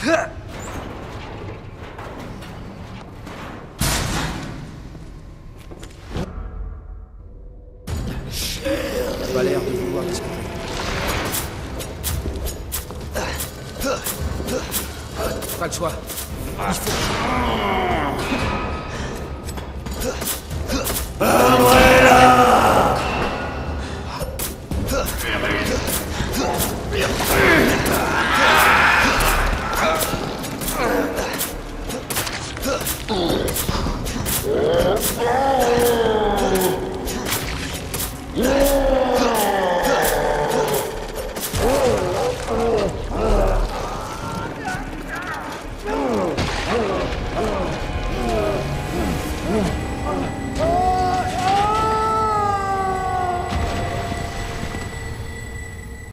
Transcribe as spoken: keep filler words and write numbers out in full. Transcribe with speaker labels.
Speaker 1: Pas l'air de vouloir discuter. Pas le choix. Il faut...
Speaker 2: Ah ouais.